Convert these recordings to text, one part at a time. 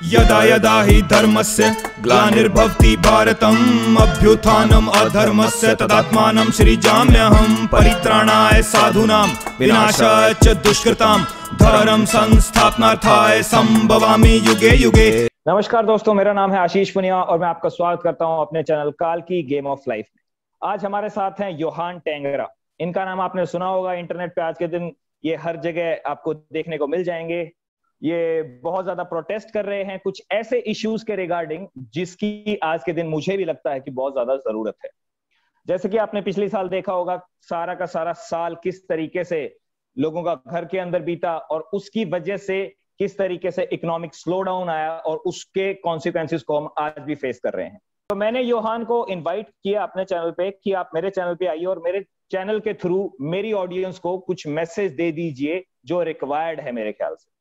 यदा यदा हि धर्मस्य ग्लानिर्भवति भारतम् अभ्युत्थानम् अधर्मस्य तदात्मानं सृजाम्यहम् परित्राणाय साधूनां विनाशाय च दुष्कृतां धर्म संस्थापनार्थाय संभवामि युगे युगे। नमस्कार दोस्तों, मेरा नाम है आशीष पुनिया और मैं आपका स्वागत करता हूं अपने चैनल काल की गेम ऑफ लाइफ में। आज हमारे साथ हैं योहान टेंगरा। इनका नाम आपने सुना होगा इंटरनेट पे। आज के दिन ये हर जगह आपको देखने को मिल जाएंगे। ये बहुत ज्यादा प्रोटेस्ट कर रहे हैं कुछ ऐसे इश्यूज के रिगार्डिंग जिसकी आज के दिन मुझे भी लगता है कि बहुत ज्यादा जरूरत है। जैसे कि आपने पिछले साल देखा होगा, सारा का सारा साल किस तरीके से लोगों का घर के अंदर बीता और उसकी वजह से किस तरीके से इकोनॉमिक स्लो डाउन आया और उसके कॉन्सिक्वेंसेस को हम आज भी फेस कर रहे हैं। तो मैंने योहान को इनवाइट किया अपने चैनल पे कि आप मेरे चैनल पे आइए और मेरे चैनल के थ्रू मेरी ऑडियंस को कुछ मैसेज दे दीजिए जो रिक्वायर्ड है मेरे ख्याल से।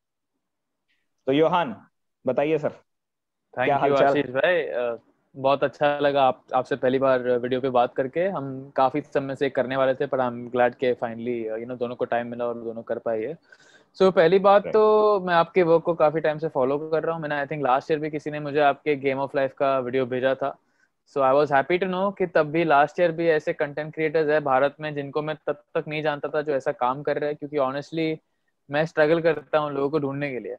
तो योहान बताइए सर। थैंक यू आशीष भाई, बहुत अच्छा लगा आपसे पहली बार वीडियो पे बात करके। हम काफी समय से करने वाले थे पर आई एम ग्लैड के फाइनली दोनों को टाइम मिला और दोनों कर पाए। सो पहली बात तो मैं आपके वर्क को काफी टाइम से फॉलो कर रहा हूँ। मैंने आई थिंक लास्ट ईयर भी किसी ने मुझे आपके गेम ऑफ लाइफ का वीडियो भेजा था। So I was happy to know कि तब भी लास्ट ईयर भी ऐसे कंटेंट क्रिएटर्स है भारत में जिनको मैं तब तक नहीं जानता था जो ऐसा काम कर रहे हैं। क्योंकि ऑनेस्टली मैं स्ट्रगल करता हूँ लोगों को ढूंढने के लिए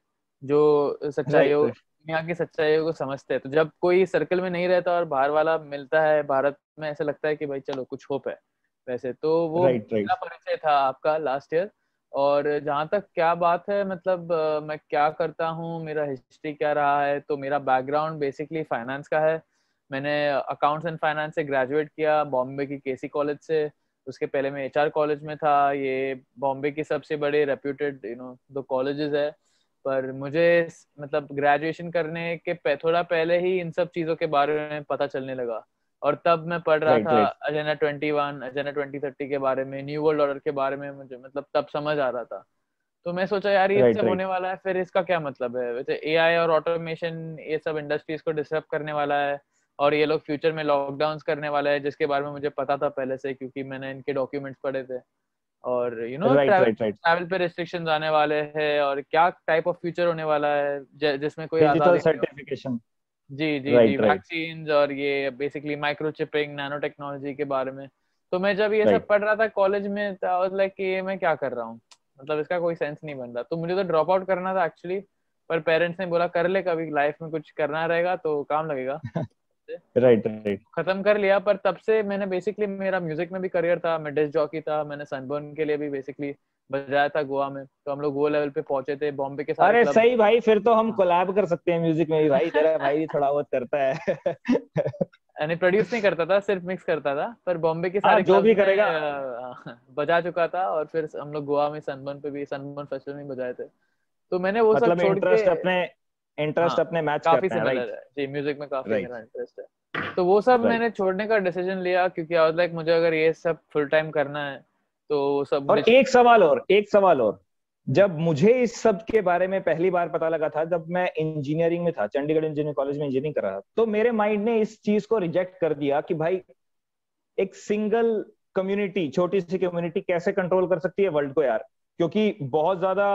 जो सच्चाइयों दुनिया की सच्चाइयों को समझते हैं। तो जब कोई सर्कल में नहीं रहता और बाहर वाला मिलता है भारत में, ऐसा लगता है कि भाई चलो कुछ होप है। वैसे तो वो मेरा परिचय था आपका लास्ट ईयर। और जहाँ तक क्या बात है, मतलब मैं क्या करता हूँ, मेरा हिस्ट्री क्या रहा है, तो मेरा बैकग्राउंड बेसिकली फाइनेंस का है। मैंने अकाउंट्स एंड फाइनेंस से ग्रेजुएट किया बॉम्बे की केसी कॉलेज से। उसके पहले मैं एचआर कॉलेज में था। ये बॉम्बे की सबसे बड़े रेप्यूटेड दो कॉलेजेस है। पर मुझे मतलब ग्रेजुएशन करने के थोड़ा पहले ही इन सब चीज़ों के बारे में पता चलने लगा। और तब मैं पढ़ रहा था एजेंडा 21, एजेंडा 2030 के बारे में, न्यू वर्ल्ड ऑर्डर के बारे में। मुझे मतलब तब समझ आ रहा था। तो मैं सोचा यार ये सब होने वाला है, फिर इसका क्या मतलब है। वैसे एआई और ऑटोमेशन ये सब इंडस्ट्रीज को डिसरप्ट करने वाला है और ये लोग फ्यूचर में लॉकडाउन्स करने वाला है, जिसके बारे में मुझे पता था पहले से क्योंकि मैंने इनके डॉक्यूमेंट्स पढ़े थे। और ट्रैवल पे रिस्ट्रिक्शंस आने वाले हैं और क्या टाइप ऑफ फ्यूचर होने वाला है जिसमें कोई डिजिटल सर्टिफिकेशन, जी वैक्सीन्स और ये बेसिकली माइक्रोचिपिंग, नैनो टेक्नोलॉजी के बारे में। तो मैं जब ये सब पढ़ रहा था कॉलेज में, आई वाज लाइक कि ये मैं क्या कर रहा हूँ, मतलब इसका कोई सेंस नहीं बन रहा। तो मुझे तो ड्रॉप आउट करना था एक्चुअली, पर पेरेंट्स ने बोला कर ले, कभी लाइफ में कुछ करना रहेगा तो काम लगेगा। राइट खत्म कर लिया। पर तब से मैंने बेसिकली, मेरा म्यूजिक में भी करियर था, मैं डिस्क जॉकी था, मैंने सनबर्न के लिए भी बेसिकली बजाया था गोवा में। तो हम लोग वो लेवल पे पहुंचे थे बॉम्बे के साथ। अरे सही भाई, फिर तो हम कोलैब कर सकते हैं म्यूजिक में भी भाई। तेरा भाई भी थोड़ा बहुत करता है। यानी प्रोड्यूस नहीं करता था, सिर्फ मिक्स करता था। पर बॉम्बे के सारे जो भी करेगा बजा चुका था। और फिर हम लोग गोवा में सनबर्न पे भी, सनबर्न फेस्टिवल में बजाए थे। तो मैंने वो सब छोड़ के इंटरेस्ट अपने मैच काफी सिमिलर है जी, म्यूजिक में काफी मेरा इंटरेस्ट है। तो वो सब मैंने छोड़ने का डिसीजन लिया क्योंकि आई वाज लाइक मुझे अगर ये सब फुल टाइम करना है तो सब। और एक सवाल और जब मुझे इस सब के बारे में पहली बार पता लगा था, जब मैं इंजीनियरिंग में था, चंडीगढ़ इंजीनियरिंग कॉलेज में इंजीनियरिंग कर रहा था, तो मेरे माइंड ने इस चीज को रिजेक्ट कर दिया कि भाई एक सिंगल कम्युनिटी, छोटी सी कम्युनिटी कैसे कंट्रोल कर सकती है वर्ल्ड को यार। क्योंकि बहुत ज्यादा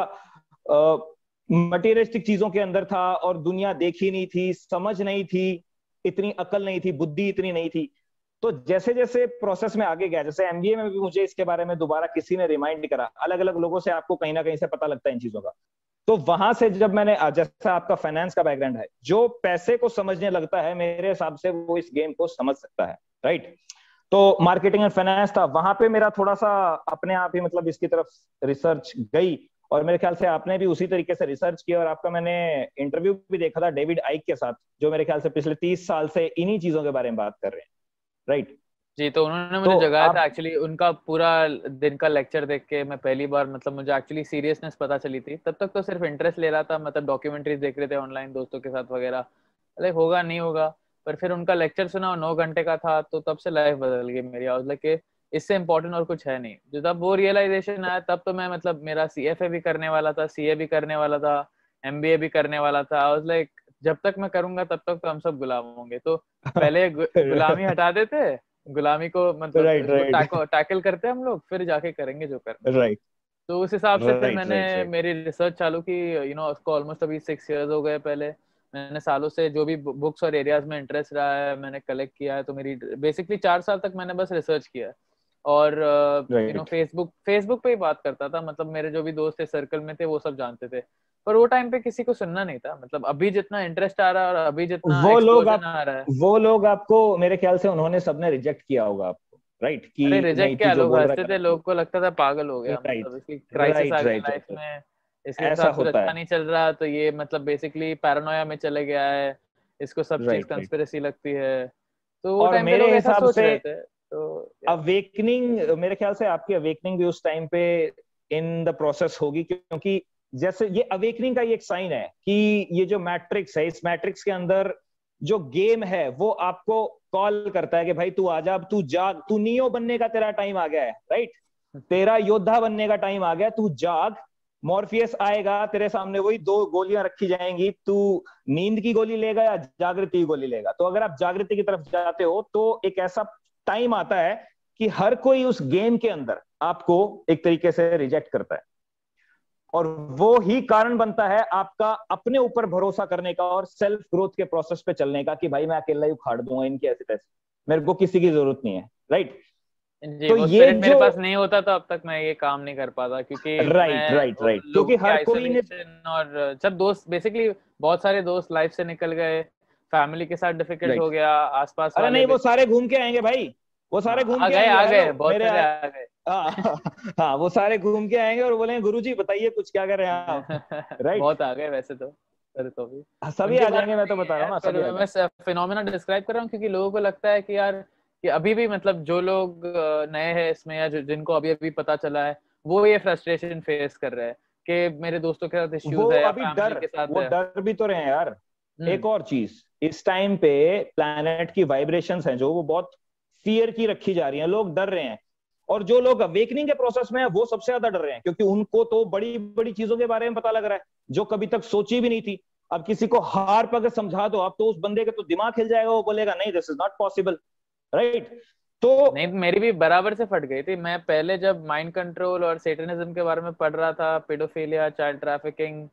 मटेरियलिस्टिक चीजों के अंदर था और दुनिया देखी नहीं थी, समझ नहीं थी, इतनी अकल नहीं थी, बुद्धि इतनी नहीं थी। तो जैसे जैसे प्रोसेस में आगे गया, जैसे एमबीए में भी मुझे इसके बारे में दोबारा किसी ने रिमाइंड करा, अलग अलग लोगों से आपको कहीं ना कहीं से पता लगता है इन चीजों का। तो वहां से जब मैंने, जैसा आपका फाइनेंस का बैकग्राउंड है, जो पैसे को समझने लगता है मेरे हिसाब से वो इस गेम को समझ सकता है, राइट। तो मार्केटिंग एंड फाइनेंस था, वहां पे मेरा थोड़ा सा अपने आप ही मतलब इसकी तरफ रिसर्च गई। और मेरे ख्याल से आपने भी उसी तरीके से रिसर्च किया और आपका मैंने इंटरव्यू भी देखा था डेविड आइक के साथ, जो मेरे ख्याल से पिछले 30 साल से इन्हीं चीजों के बारे में बात कर रहे हैं, राइट जी। तो उन्होंने मुझे जगाया था एक्चुअली। उनका पूरा दिन का लेक्चर देख के मैं पहली बार, मतलब मुझे एक्चुअली सीरियसनेस पता चली थी। तब तक तो सिर्फ इंटरेस्ट ले रहा था, मतलब डॉक्यूमेंट्रीज देख रहे थे ऑनलाइन दोस्तों के साथ वगैरह, लाइक होगा नहीं होगा। पर फिर उनका लेक्चर सुना और 9 घंटे का था, तो तब से लाइफ बदल गई मेरी। आई वाज लाइक इससे इम्पोर्टेंट और कुछ है नहीं। जो तब वो रियलाइजेशन आया, तब तो मैं मतलब मेरा सीएफए भी करने वाला था, सीए भी करने वाला था, एमबीए भी करने वाला था। आई वाज लाइक जब तक मैं करूंगा तब तक तो हम सब गुलाम होंगे। तो पहले गुलामी हटा देते, गुलामी को मतलब टैकल करते हम लोग, फिर जाके करेंगे जो करना। तो उस हिसाब से फिर मैंने मेरी रिसर्च चालू की। उसको ऑलमोस्ट अभी 6 इयर्स हो गए पहले। मैंने सालों से जो भी बुक्स और एरियाज में इंटरेस्ट रहा है मैंने कलेक्ट किया है। तो मेरी बेसिकली 4 साल तक मैंने बस रिसर्च किया है और फेसबुक पे ही बात करता था। मतलब मेरे जो भी दोस्त थे सर्कल में थे वो सब जानते थे, पर वो टाइम पे किसी को सुनना नहीं था। मतलब अभी जितना इंटरेस्ट आ रहा है और अभी जितना एक्सप्लोजन आ रहा है, वो लोग आपको मेरे ख्याल से उन्होंने सबने रिजेक्ट किया होगा आपको, राइट? कि अरे नहीं, रिजेक्ट क्या, लोग हंसते थे, लोग को लगता था पागल हो गया, राइट, मतलब इसकी क्राइसिस आ गई लाइफ में, इसके साथ कुछ अच्छा नहीं चल रहा, तो ये मतलब बेसिकली पैरानोया में चले गया है, इसको सब चीज कंस्पिरेसी लगती है। तो वो टाइम पे लोग ऐसा सोच रहे थे। तो अवेकनिंग, मेरे ख्याल से आपकी अवेकनिंग भी उस टाइम पे इन द प्रोसेस होगी, क्योंकि जैसे ये अवेकनिंग का ये एक साइन है कि ये जो मैट्रिक्स है, इस मैट्रिक्स के अंदर जो गेम है वो आपको कॉल करता है कि भाई तू आजा, अब तू जाग, तू नियो बनने का तेरा टाइम आ गया है, राइट? तेरा योद्धा बनने का टाइम आ गया, तू जाग। मॉर्फियस आएगा तेरे सामने, वही 2 गोलियां रखी जाएंगी, तू नींद की गोली लेगा या जागृति की गोली लेगा। तो अगर आप जागृति की तरफ जाते हो तो एक ऐसा टाइम आता है कि हर कोई उस गेम के अंदर आपको एक तरीके से रिजेक्ट करता है, और वो ही कारण बनता है आपका अपने ऊपर भरोसा करने का और सेल्फ ग्रोथ के प्रोसेस पे चलने का, कि भाई मैं अकेला ही उखाड़ दूंगा इनके ऐसे तैसे, मेरे को किसी की जरूरत नहीं है, राइट? तो ये मेरे पास नहीं होता तो अब तक मैं ये काम नहीं कर पाता, क्योंकि राइट क्योंकि हर कोई ने, और जब दोस्त बेसिकली बहुत सारे दोस्त लाइफ से निकल गए, फैमिली के साथ डिफिकल्ट हो गया, आसपास अरे नहीं, वो सारे घूम के आएंगे भाई, वो सारे घूम के आ गए बहुत सारे आ गए। हाँ, वो सारे घूम के आएंगे और बोलेंगे गुरुजी बताइए कुछ क्या कर रहे हैं आप, राइट? बहुत आ गए वैसे तो भी सभी आ जाएंगे, मैं तो बता रहा हूँ ना, मैं फिनोमेना डिस्क्राइब कर रहा हूँ, क्योंकि लोगों को लगता है कि यार कि अभी भी मतलब जो लोग नए हैं इसमें या जिनको अभी अभी पता चला है वो ये फ्रस्ट्रेशन फेस कर रहे हैं कि मेरे दोस्तों के साथ इश्यूज है, अभी डर, के साथ वो डर भी तो रहे हैं यार। एक और चीज, इस टाइम पे प्लैनेट की वाइब्रेशंस हैं जो वो बहुत फियर की रखी जा रही हैं, लोग डर रहे हैं, और जो लोग अवेकनिंग के प्रोसेस में है वो सबसे ज्यादा डर रहे हैं, क्योंकि उनको तो बड़ी बड़ी चीजों के बारे में पता लग रहा है जो कभी तक सोची भी नहीं थी। अब किसी को हार पकड़ समझा दो आप, तो उस बंदे के तो दिमाग हिल जाएगा, वो बोलेगा नहीं this is not possible, right? तो नहीं, मेरी भी बराबर से फट गई थी। मैं पहले जब माइंड कंट्रोल और सेटनिज्म के बारे में पढ़ रहा था, पेडोफिलिया, चाइल्ड ट्रैफिकिंग,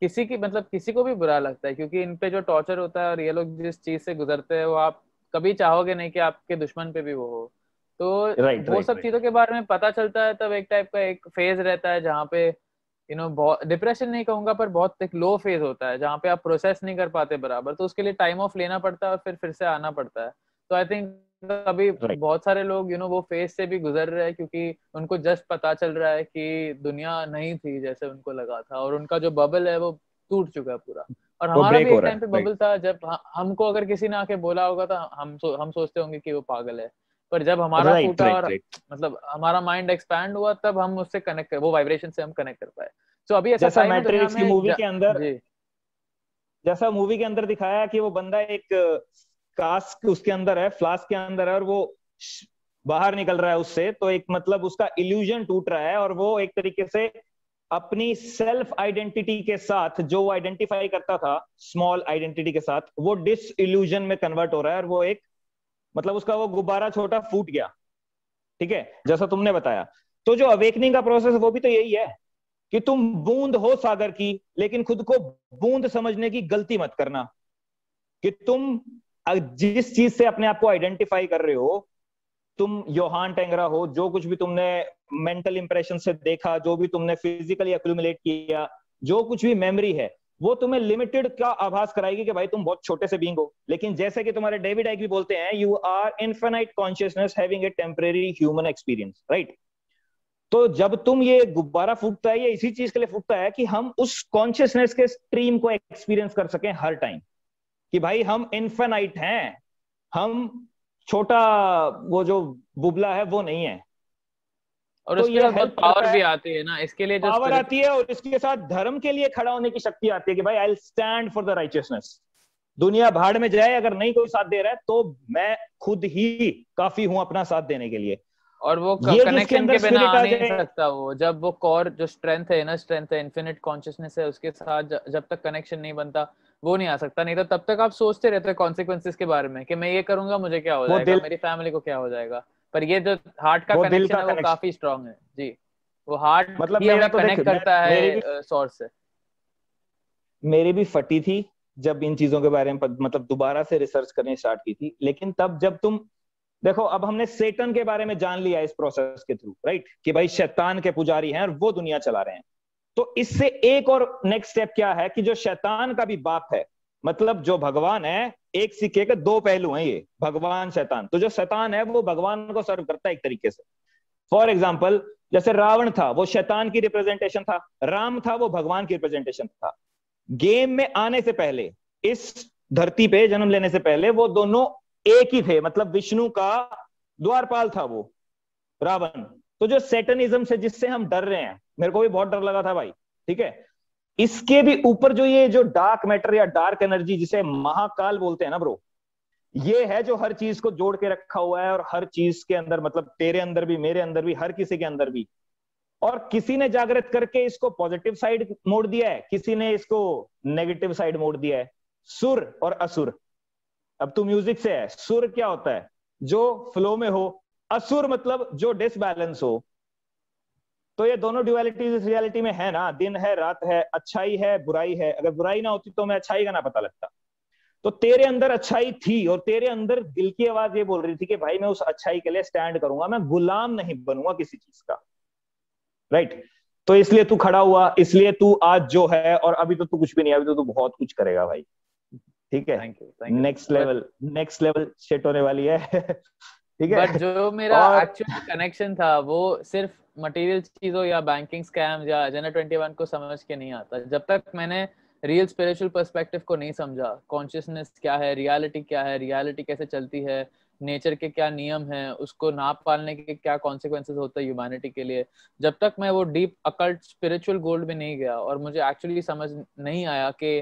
किसी को भी बुरा लगता है, क्योंकि इन पे जो टॉर्चर होता है और ये लोग जिस चीज से गुजरते हैं वो आप कभी चाहोगे नहीं कि आपके दुश्मन पे भी वो हो। तो वो सब चीजों के बारे में पता चलता है, तब एक टाइप का एक फेज रहता है जहाँ पे बहुत डिप्रेशन नहीं कहूंगा, पर बहुत एक लो फेज होता है जहाँ पे आप प्रोसेस नहीं कर पाते बराबर, तो उसके लिए टाइम ऑफ लेना पड़ता है और फिर से आना पड़ता है। तो आई थिंक अभी बहुत सारे लोग वो फेज से भी गुजर रहे हैं, क्योंकि उनको जस्ट पता चल रहा है कि दुनिया नहीं थी जैसे उनको लगा था, और उनका जो बबल है वो टूट चुका है पूरा। और हमारा भी एक टाइम पे बबल था, जब हमको अगर किसी ने आके बोला होगा तो हम सोचते होंगे कि वो पागल है, पर जब हमारा फूटा और मतलब हमारा माइंड एक्सपैंड हुआ, तब हम उससे कनेक्ट वो वाइब्रेशन से हम कनेक्ट कर पाए। तो अभी ऐसा मैट्रिक्स की मूवी के अंदर, जैसा मूवी के अंदर दिखाया कि वो बंदा एक कास्क उसके अंदर है, फ्लास्क के अंदर है, और वो बाहर निकल रहा है उससे, तो एक मतलब उसका इल्यूजन टूट रहा है, और वो एक तरीके से अपनी सेल्फ आइडेंटिटी के साथ जो वो आइडेंटिफाई करता था स्मॉल आइडेंटिटी के साथ, वो डिस इल्यूजन में कन्वर्ट हो रहा है, और वो एक मतलब उसका वो गुब्बारा छोटा फूट गया, ठीक है, जैसा तुमने बताया। तो जो अवेकनिंग का प्रोसेस है वो भी तो यही है कि तुम बूंद हो सागर की, लेकिन खुद को बूंद समझने की गलती मत करना, कि तुम जिस चीज से अपने आप को आइडेंटिफाई कर रहे हो, तुम योहान टेंगरा हो, जो कुछ भी तुमने मेंटल इंप्रेशन से देखा, जो भी तुमने फिजिकली एक्यूमुलेट किया, जो कुछ भी मेमोरी है, वो तुम्हें लिमिटेड का आभास कराएगी कि भाई तुम बहुत छोटे से बीइंग हो। लेकिन जैसे कि तुम्हारे डेविड आइक भी बोलते हैं, you are infinite consciousness having a temporary human experience, right? तो जब तुम ये गुब्बारा फूटता है, ये इसी चीज के लिए फूटता है कि हम उस कॉन्शियसनेस के स्ट्रीम को एक्सपीरियंस कर सकें हर टाइम, कि भाई हम इनफिनाइट हैं, हम छोटा वो जो बुबला है वो नहीं है। और तो उसके साथ पावर भी आती है ना, इसके लिए जो पावर आती है, और इसके साथ धर्म के लिए खड़ा होने की शक्ति आती है कि भाई I will stand for the righteousness. दुनिया भाड़ में जाए, अगर नहीं कोई साथ दे रहा है तो मैं खुद ही काफी हूं अपना साथ देने के लिए। और वो कनेक्शन के बिना आ नहीं सकता, वो जब वो कोर जो स्ट्रेंथ है, इनर स्ट्रेंथ है, इनफिनिट कॉन्शियसनेस है, उसके साथ जब तक कनेक्शन नहीं बनता वो नहीं आ सकता। नहीं तो तब तक आप सोचते रहते हैं कॉन्सिक्वेंसेस के बारे में कि मैं ये करूंगा मुझे क्या हो जाएगा, मेरी फैमिली को क्या हो जाएगा। पर ये जो हार्ट का कनेक्शन है वो काफी स्ट्रांग है जी। वो हार्ट मतलब हमें कनेक्ट करता है सोर्स से। मेरी भी फटी थी जब इन चीजों के बारे में मतलब दोबारा से रिसर्च करनी स्टार्ट की थी। लेकिन तब जब तुम देखो, अब हमने सेटन के बारे में जान लिया इस प्रोसेस के थ्रू, राइट, कि भाई शैतान के पुजारी हैं और वो दुनिया चला रहे हैं। तो इससे एक और नेक्स्ट स्टेप क्या है कि जो शैतान का भी बाप है, मतलब जो भगवान है, एक सिक्के के दो पहलू हैं ये, भगवान शैतान। तो जो शैतान है वो भगवान को सर्व करता है एक तरीके से। फॉर एग्जाम्पल, जैसे रावण था वो शैतान की रिप्रेजेंटेशन था, राम था वो भगवान की रिप्रेजेंटेशन था। गेम में आने से पहले, इस धरती पे जन्म लेने से पहले, वो दोनों एक ही थे, मतलब विष्णु का द्वारपाल था वो रावण। तो जो सेटनिज्म से जिससे हम डर रहे हैं, मेरे को भी बहुत डर लगा था भाई, ठीक है, इसके भी ऊपर जो ये जो डार्क मैटर या डार्क एनर्जी जिसे महाकाल बोलते हैं ना ब्रो, ये है जो हर चीज को जोड़ के रखा हुआ है, और हर चीज के अंदर, मतलब तेरे अंदर भी, मेरे अंदर भी, हर किसी के अंदर भी। और किसी ने जागृत करके इसको पॉजिटिव साइड मोड़ दिया है, किसी ने इसको नेगेटिव साइड मोड़ दिया है। सुर और असुर। अब तू म्यूजिक से है, सुर क्या होता है? जो फ्लो में हो, असुर मतलब जो डिसबैलेंस हो। तो ये दोनों ड्युअलिटी इस रियलिटी में है ना, दिन है रात है, अच्छाई है बुराई है। अगर बुराई ना होती तो मैं अच्छाई का ना पता लगता। तो तेरे अंदर अच्छाई थी, और तेरे अंदर दिल की आवाज ये बोल रही थी कि भाई मैं उस अच्छाई के लिए स्टैंड करूंगा, मैं गुलाम नहीं बनूंगा किसी चीज का, राइट। तो इसलिए तू खड़ा हुआ, इसलिए तू आज जो है, और अभी तो तू कुछ भी नहीं, अभी तो तू बहुत कुछ करेगा भाई, ठीक है। Thank you. Next level shit होने वाली है ठीक है। बट जो मेरा एक्चुअल कनेक्शन था वो सिर्फ मटेरियल चीजों या बैंकिंग स्कैम या एजेंडा 21 को समझ के नहीं आता। जब तक मैंने रियल स्पिरिचुअल पर्सपेक्टिव को नहीं समझा, कॉन्शियसनेस क्या है, रियलिटी कैसे चलती है, नेचर के क्या नियम हैं, उसको नाप पालने के क्या कॉन्सिक्वेंसेस होते हैं ह्यूमैनिटी के लिए, जब तक मैं वो डीप अकल्ट स्पिरिचुअल गोल्ड में नहीं गया और मुझे एक्चुअली समझ नहीं आया कि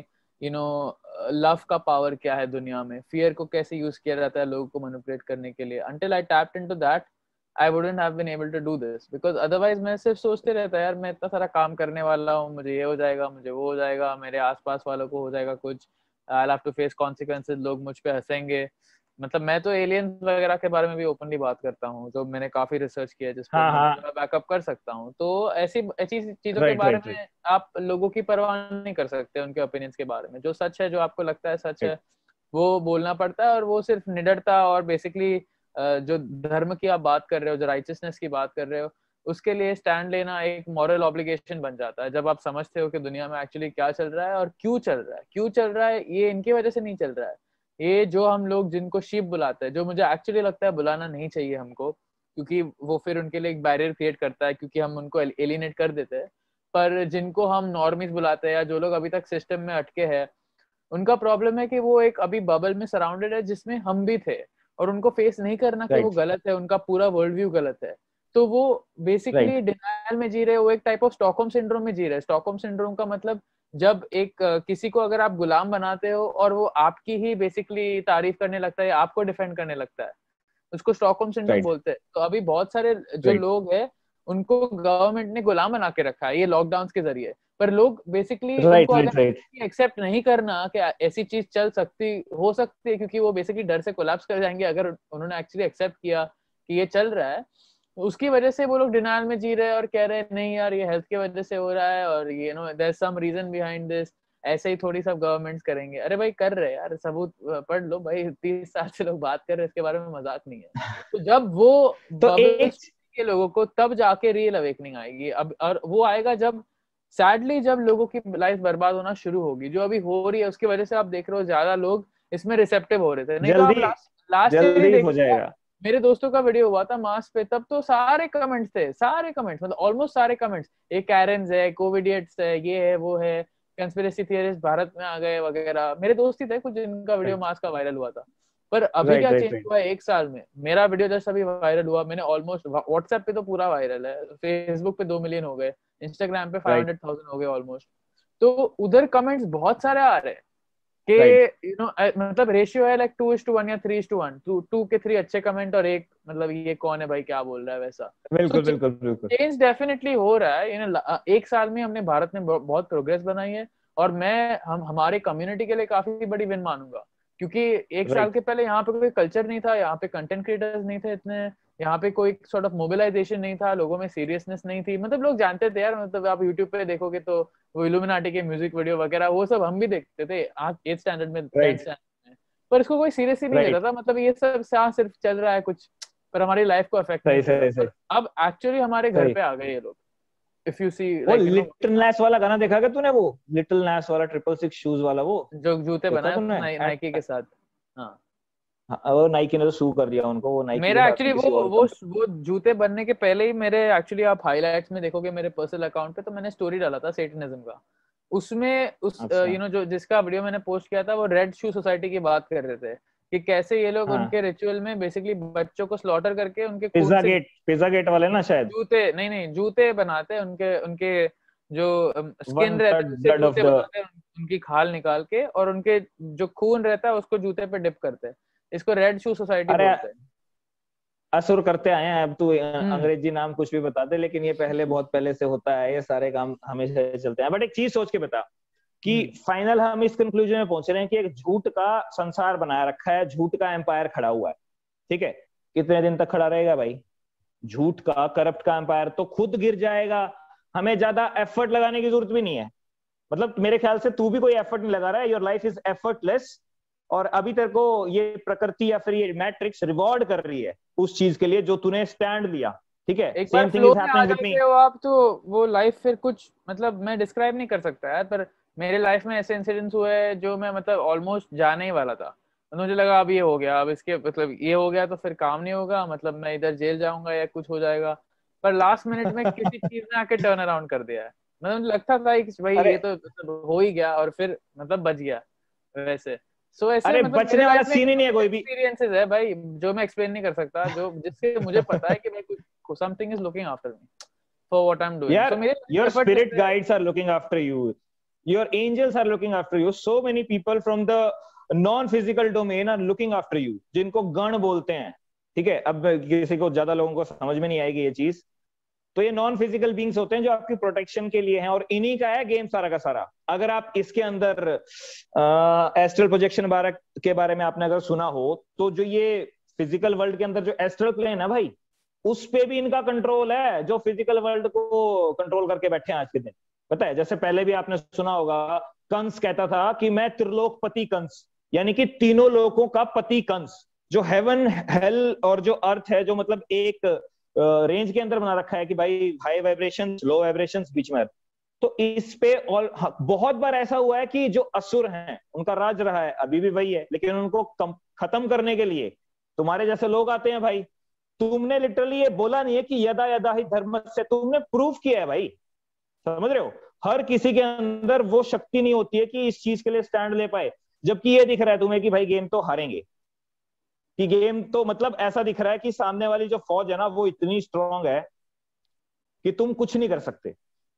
लव का पावर क्या है दुनिया में, फियर को कैसे यूज किया जाता है लोगों को मैनिपुलेट करने के लिए, until I tapped into that I wouldn't have been able to do this, because otherwise मैं सिर्फ सोचते रहता यार, मैं इतना सारा काम करने वाला हूँ, मुझे ये हो जाएगा, मुझे वो हो जाएगा, मेरे आसपास वालों को हो जाएगा कुछ, I'll have to face consequences, लोग मुझ पे हंसेंगे। मतलब मैं तो एलियंस वगैरह के बारे में भी ओपनली बात करता हूँ, जो मैंने काफी रिसर्च किया है जिसको मैं बैकअप कर सकता हूँ। तो ऐसी चीजों के बारे में आप लोगों की परवाह नहीं कर सकते, उनके ओपिनियंस के बारे में। जो सच है, जो आपको लगता है सच है, वो बोलना पड़ता है। और वो सिर्फ निडरता और बेसिकली जो धर्म की आप बात कर रहे हो, जो राइचियसनेस की बात कर रहे हो, उसके लिए स्टैंड लेना एक मॉरल ऑब्लिगेशन बन जाता है, जब आप समझते हो कि दुनिया में एक्चुअली क्या चल रहा है और क्यों चल रहा है। ये इनकी वजह से नहीं चल रहा है, ये जो हम लोग जिनको शिप बुलाते हैं, जो मुझे एक्चुअली लगता है बुलाना नहीं चाहिए हमको, क्योंकि वो फिर उनके लिए एक बैरियर क्रिएट करता है, क्योंकि हम उनको एलिनेट कर देते हैं। पर जिनको हम नॉर्मीज बुलाते हैं, या जो लोग अभी तक सिस्टम में अटके हैं, उनका प्रॉब्लम है कि वो एक अभी बबल में सराउंडेड है जिसमें हम भी थे, और उनको फेस नहीं करना कि वो गलत है, उनका पूरा वर्ल्ड व्यू गलत है। तो वो बेसिकली डिनायल में जी रहे, वो एक टाइप ऑफ स्टॉकहोम सिंड्रोम में जी रहे। स्टॉकहोम सिंड्रोम का मतलब जब एक किसी को अगर आप गुलाम बनाते हो और वो आपकी ही बेसिकली तारीफ करने लगता है, आपको डिफेंड करने लगता है, उसको स्टॉकहोम सिंड्रोम बोलते हैं। तो अभी बहुत सारे जो लोग हैं उनको गवर्नमेंट ने गुलाम बना के रखा है ये लॉकडाउन के जरिए, पर लोग बेसिकली उनको अगर एक्सेप्ट नहीं करना कि ऐसी चीज चल सकती हो सकती है, क्योंकि वो बेसिकली डर से कोलैप्स कर जाएंगे अगर उन्होंने एक्चुअली एक्सेप्ट किया कि ये चल रहा है। उसकी वजह से वो लोग डिनायल में जी रहे हैं और कह रहे हैं नहीं यार, ये हेल्थ की वजह से हो रहा है, और ये there is some reason behind this, ऐसे ही थोड़ी सब गवर्नमेंट्स करेंगे। अरे भाई कर रहे यार, सबूत पढ़ लो भाई, 30 साल से लोग बात कर रहे हैं इसके बारे में, मजाक नहीं है। तो जब वो के लोगों को, तब जाके रियल अवेकनिंग आएगी। अब और वो आएगा जब सैडली जब लोगों की लाइफ बर्बाद होना शुरू होगी, जो अभी हो रही है। उसकी वजह से आप देख रहे हो ज्यादा लोग इसमें रिसेप्टिव हो रहे थे, नहीं तो आप लास्ट जल्दी हो जाएगा। मेरे दोस्तों का वीडियो हुआ था मास्क पे, तब तो सारे कमेंट्स थे, सारे कमेंट्स, मतलब ऑलमोस्ट सारे कमेंट्स, ये कैरेंस है, कोविडियट्स है, ये है वो है, कंस्पिरेसी थियरिस्ट भारत में आ गए वगैरह। मेरे दोस्त ही थे कुछ जिनका वीडियो मास्क का वायरल हुआ था। पर अभी क्या चेंज हुआ है 1 साल में? मेरा वीडियो जस्ट अभी वायरल हुआ, मैंने ऑलमोस्ट व्हाट्सएप पे तो पूरा वायरल है, फेसबुक पे 2 मिलियन हो गए, इंस्टाग्राम पे 500,000 हो गए ऑलमोस्ट। तो उधर कमेंट्स बहुत सारे आ रहे हैं कि मतलब रेशियो है लाइक 2:1 या 3:1, 2 के 3 अच्छे कमेंट और 1 मतलब ये कौन है भाई क्या बोल रहा है वैसा। बिल्कुल चेंज डेफिनेटली हो रहा है। 1 साल में हमने भारत में बहुत प्रोग्रेस बनाई है, और मैं हमारे कम्युनिटी के लिए काफी बड़ी विन मानूंगा, क्योंकि 1 साल के पहले यहाँ पे कोई कल्चर नहीं था, यहाँ पे कंटेंट क्रिएटर्स नहीं थे इतने, यहाँ पे कोई सॉर्ट ऑफ मोबिलाइजेशन नहीं था, लोगों में सीरियसनेस नहीं थी। मतलब लोग जानते थे यार, मतलब आप यूट्यूब पे देखोगे तो वो इल्यूमिनाटी के म्यूजिक वीडियो वगैरह वो सब हम भी देखते थे 8th स्टैंडर्ड में, 10th स्टैंडर्ड में, पर इसको कोई सीरियस ही नहीं लेता था। मतलब ये सब सिर्फ चल रहा है कुछ, पर हमारी लाइफ को अफेक्ट नहीं कर रहा। अब एक्चुअली हमारे घर पे आ गए ये लोग। इफ यू सी वो लिटिल नैस वाला गाना देखा क्या तूने? वो लिटिल नैस वाला 666 शूज वाला, वो जो जूते बनाए नाइकी के साथ। हाँ, वो नाइकी ने तो सू कर दिया उनको। वो नाइकी मेरा एक्चुअली वो जूते बनने के पहले ही मेरे एक्चुअली आप हाइलाइट्स में देखोगे मेरे पर्सनल अकाउंट पे, तो मैंने स्टोरी डाला था सेटनिज्म का। उसमें यू नो जो जिसका वीडियो मैंने पोस्ट किया था वो रेड शू सोसाइटी की बात कर रहे थे कि कैसे ये लोग उनके रिचुअल में बेसिकली बच्चों को स्लॉटर करके उनके पिज्जा गेट वाले ना शायद जूते नहीं जूते बनाते हैं, उनके जो स्किन रहता है जूते बनाते हैं, उनकी खाल निकाल के, और उनके जो खून रहता है उसको जूते पे डिप करते हैं। इसको रेड शू सोसाइटी बोलते हैं। असुर करते आए हैं। अब तू अंग्रेजी नाम कुछ भी बता दे, लेकिन ये पहले बहुत पहले से होता है, ये सारे काम हमेशा चलते हैं। बट एक चीज सोच के बता कि फाइनल हम इस कंक्लूजन में पहुंच रहे हैं कि एक झूठ का संसार बनाया रखा है, झूठ का एम्पायर खड़ा हुआ है। ठीक है, कितने दिन तक खड़ा रहेगा भाई? झूठ का, करप्ट का एम्पायर तो खुद गिर जाएगा। हमें ज्यादा एफर्ट लगाने की जरूरत भी नहीं है। मतलब मेरे ख्याल से तू भी कोई एफर्ट नहीं लगा रहा है। योर लाइफ इज एफर्टलेस, और अभी तेरे को ये प्रकृति या फिर ये मैट्रिक्स रिवॉर्ड कर रही है उस चीज के लिए जो तूने स्टैंड लिया। ठीक है, एक बार फ्लो में आ जाते हो आप तो वो लाइफ फिर कुछ मतलब मैं डिस्क्राइब नहीं कर सकता यार। पर मेरे लाइफ में ऐसे इंसिडेंट्स हुए जो मैं मतलब ऑलमोस्ट जाने ही वाला था। मुझे लगा अब ये हो गया, अब इसके मतलब ये हो गया तो फिर काम नहीं होगा, मतलब मैं इधर जेल जाऊंगा या कुछ हो जाएगा। पर लास्ट मिनट में किसी चीज ने आके टर्न अराउंड कर दिया है। मतलब लगता था कि भाई ये तो मतलब हो ही गया, और फिर मतलब बच गया वैसे। ऐसे अरे मतलब बचने वाला सीन ही नहीं है कोई भी। एक्सपीरियंसेस है भाई जो मैं एक्सप्लेन नहीं कर सकता, जो जिससे मुझे पता है कि मैं कुछ something is looking after me for what I am doing. So मेरे your spirit guides are looking after you, your angels are looking after you, so many people from the non physical domain are looking after you, जिनको गण बोलते हैं। ठीक है, अब किसी को, ज्यादा लोगों को समझ में नहीं आएगी ये चीज। तो ये नॉन फिजिकल बीइंग्स होते हैं जो आपकी प्रोटेक्शन के लिए हैं, और इन्हीं का है गेम सारा का सारा। अगर आप इसके अंदर एस्ट्रल प्रोजेक्शन के बारे में आपने अगर सुना हो, तो जो ये फिजिकल वर्ल्ड के अंदर जो एस्ट्रल प्लेन है भाई, उस पे भी इनका कंट्रोल है, जो फिजिकल वर्ल्ड को कंट्रोल करके बैठे हैं आज के दिन। पता है, जैसे पहले भी आपने सुना होगा, कंस कहता था कि मैं त्रिलोकपति कंस, यानी कि तीनों लोकों का पति कंस, जो हेवन, हेल और जो अर्थ है, जो मतलब एक रेंज के अंदर बना रखा है कि भाई हाई वाइब्रेशंस, लो वाइब्रेशंस, बीच में। तो इस पे बहुत बार ऐसा हुआ है कि जो असुर हैं उनका राज रहा है, अभी भी वही है, लेकिन उनको खत्म करने के लिए तुम्हारे जैसे लोग आते हैं भाई। तुमने लिटरली ये बोला नहीं है कि यदा यदा ही धर्मस्य, तुमने प्रूफ किया है भाई। समझ रहे हो? हर किसी के अंदर वो शक्ति नहीं होती है कि इस चीज के लिए स्टैंड ले पाए, जबकि ये दिख रहा है तुम्हें कि भाई गेम तो हारेंगे, कि गेम तो मतलब ऐसा दिख रहा है कि सामने वाली जो फौज है ना वो इतनी स्ट्रांग है कि तुम कुछ नहीं कर सकते।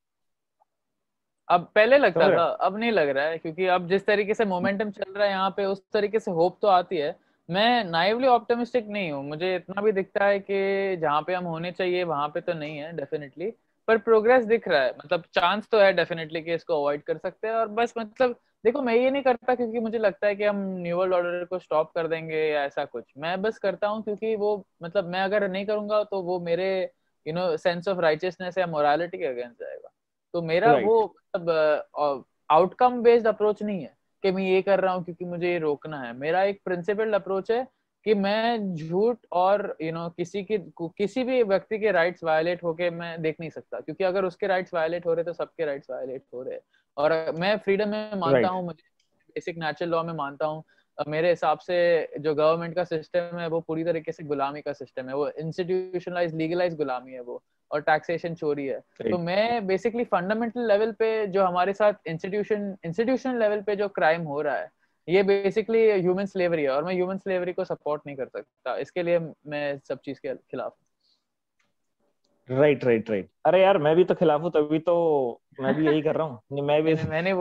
अब पहले लगता था, अब नहीं लग रहा है, क्योंकि अब जिस तरीके से मोमेंटम चल रहा है यहाँ पे, उस तरीके से होप तो आती है। मैं नाइवली ऑप्टिमिस्टिक नहीं हूँ, मुझे इतना भी दिखता है कि जहाँ पे हम होने चाहिए वहां पे तो नहीं है डेफिनेटली, पर प्रोग्रेस दिख रहा है। मतलब चांस तो है डेफिनेटली कि इसको अवॉइड कर सकते हैं। और बस मतलब देखो, मैं ये नहीं करता क्योंकि मुझे लगता है कि हम न्यू वर्ल्ड ऑर्डर को स्टॉप कर देंगे या ऐसा कुछ। मैं बस करता हूँ क्योंकि वो मतलब मैं अगर नहीं करूंगा तो वो मेरे सेंस ऑफ राइचियसनेस या मोरालिटी के अगेंस्ट जाएगा। तो मेरा वो मतलब आउटकम बेस्ड अप्रोच नहीं है कि मैं ये कर रहा हूँ क्योंकि मुझे ये रोकना है। मेरा एक प्रिंसिपल्ड अप्रोच है कि मैं झूठ और किसी भी व्यक्ति के राइट्स वायलेट होके मैं देख नहीं सकता, क्योंकि अगर उसके राइट्स वायलेट हो रहे तो सबके राइट्स वायलेट हो रहे हैं। और मैं फ्रीडम में मानता हूँ, मुझे बेसिक नेचुरल लॉ में मानता हूँ। मेरे हिसाब से जो गवर्नमेंट का सिस्टम है वो पूरी तरीके से गुलामी का सिस्टम है, वो इंस्टीट्यूशनलाइज लीगलाइज गुलामी है वो, और चोरी है। तो मैं बेसिकली फंडामेंटल लेवल पे जो हमारे साथ इंस्टीट्यूशन लेवल पे जो क्राइम हो रहा है, ये बेसिकली ह्यूमन स्लेवरी है, और मैं ह्यूमन स्लेवरी को सपोर्ट नहीं कर सकता। इसके लिए मैं सब चीज के खिलाफ हूँ। राइट। अरे यार मैं भी तो खिलाफ हूँ, तभी तो मैं भी यही कर रहा हूँ। मैंने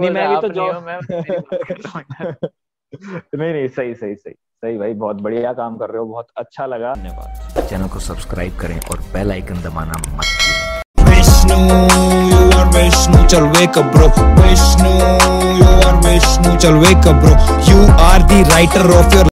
नहीं सही भाई, बहुत बढ़िया काम कर रहे हो, बहुत अच्छा लगा। धन्यवाद। चैनल को सब्सक्राइब करें और बेल आइकन दबाना मत भूलें। विष्णु, you are Vishnu, चल wake up bro। Vishnu, you are Vishnu, चल wake up bro। You are the writer of your